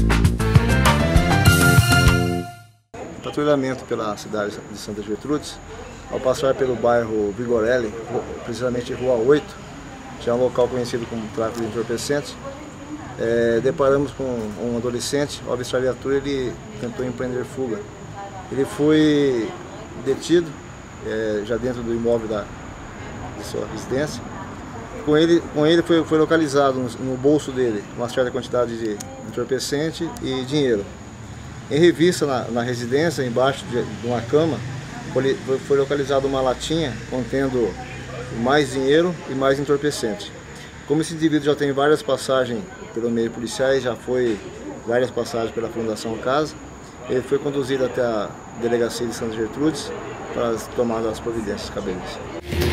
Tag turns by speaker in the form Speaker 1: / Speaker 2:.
Speaker 1: Patrulhamento pela cidade de Santa Gertrudes, ao passar pelo bairro Vigorelli, precisamente Rua 8, que é um local conhecido como tráfico de entorpecentes, deparamos com um adolescente. Ao avistar a viatura, ele tentou empreender fuga. Ele foi detido já dentro do imóvel de sua residência. Com ele foi localizado no bolso dele uma certa quantidade de entorpecente e dinheiro. Em revista na residência, embaixo de uma cama, foi localizada uma latinha contendo mais dinheiro e mais entorpecente. Como esse indivíduo já tem várias passagens pelo meio policiais, já foi várias passagens pela Fundação Casa, ele foi conduzido até a delegacia de Santa Gertrudes para tomar as providências cabíveis.